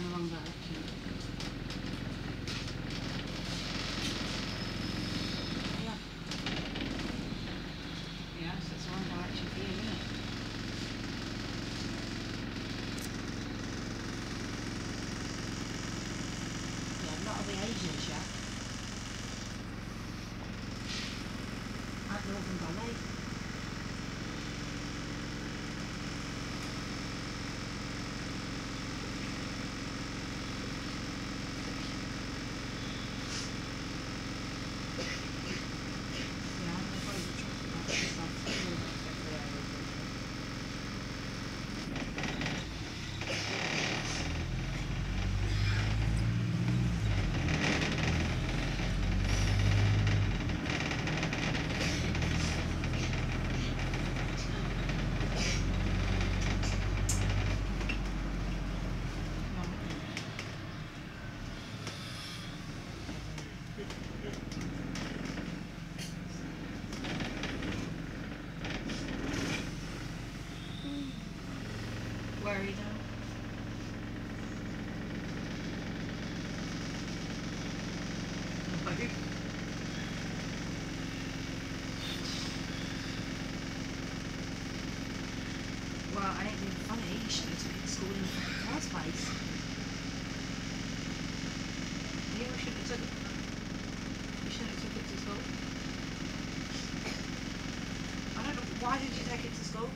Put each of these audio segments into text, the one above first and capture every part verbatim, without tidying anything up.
the wrong direction. Yeah. Yeah, so it's the wrong direction for you, isn't it? Yeah, not of the Asians yet. At Northern Ballet. Where are you now? Well, I ain't being funny. You shouldn't have took it to school in the first place. You shouldn't have took it. You shouldn't have took it to school. I don't know. Why did you take it to school?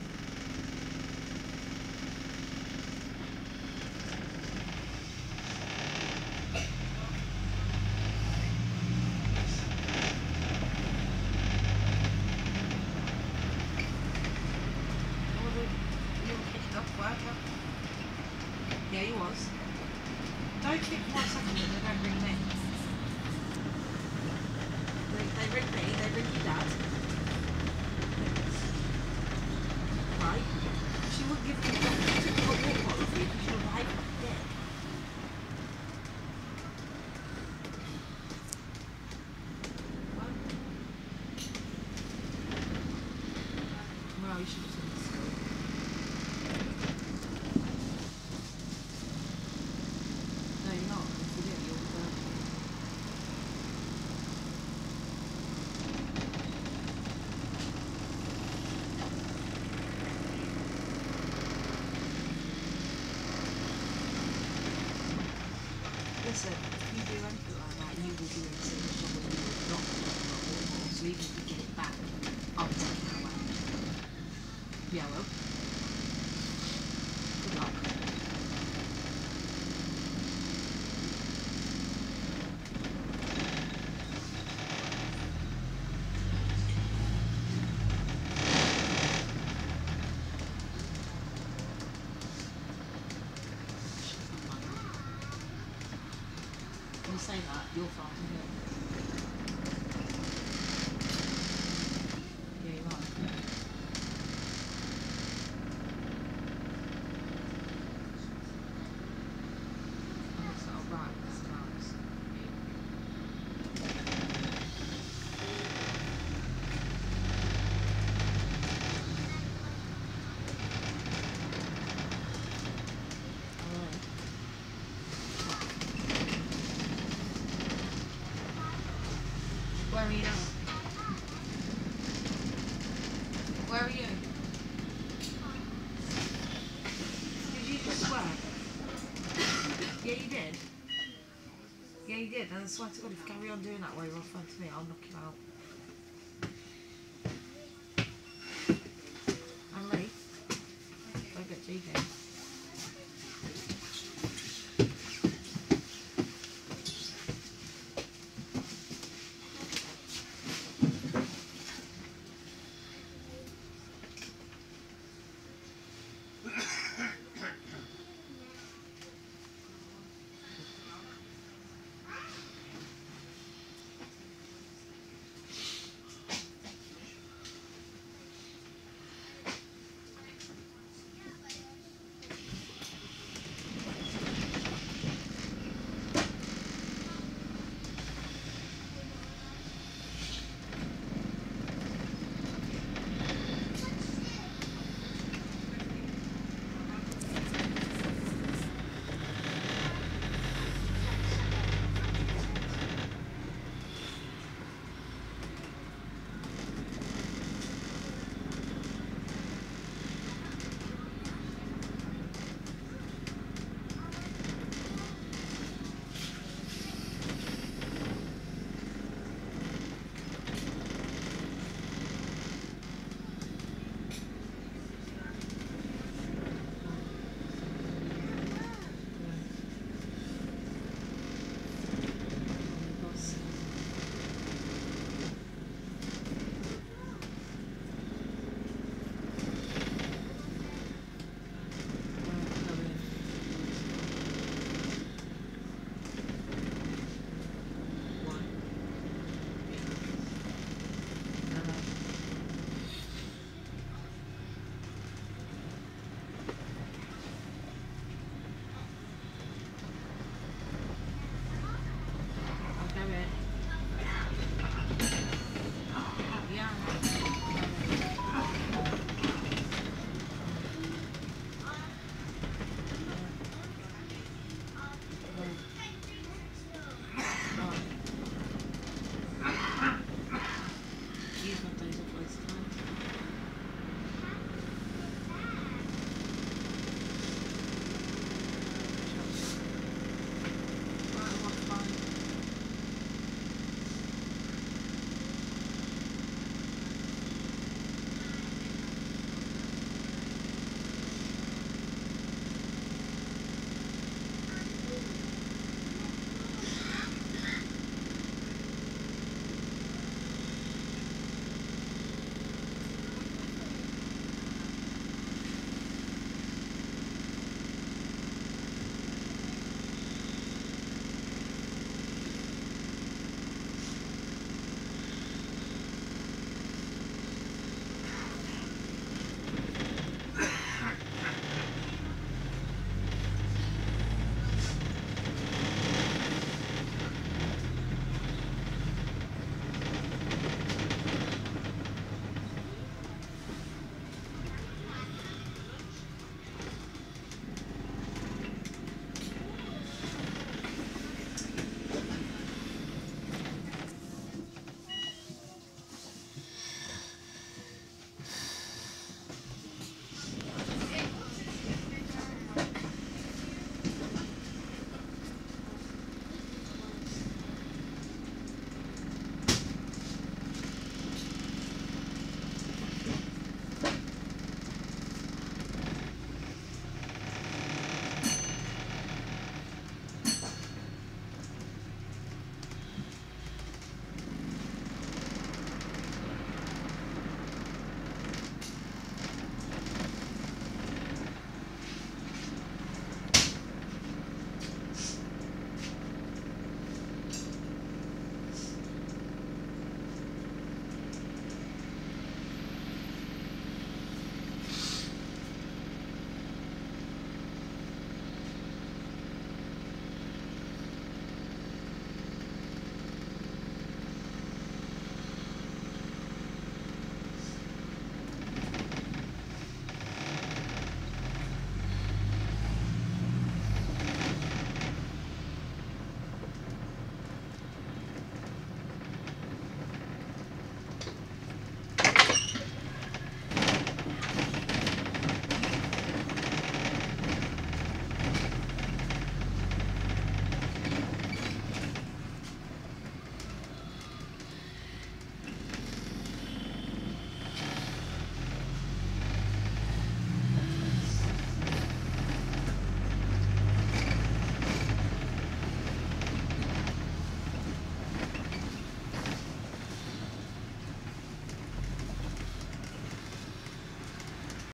Yeah, he was. Don't think for one second that they don't ring me. They, they ring me, they ring your dad. Right? She wouldn't give me a typical walk bottle for you because she would behave like a dick. Well, well, you should have said this. No, you're not. If you do, you'll uh... Listen, if you do anything like that, you will be in the same trouble and you will not be able to so even if you get it back, I'll take it away. Yeah, well. Good luck. When you say that, you're far from here. Yeah, you are. Oh, it's not right, it's nice. Where are you now? Where are you? Did you just swear? Yeah, you did. Yeah, you did. And I swear to God, if you carry on doing that while you're on phone to me, I'll knock you out.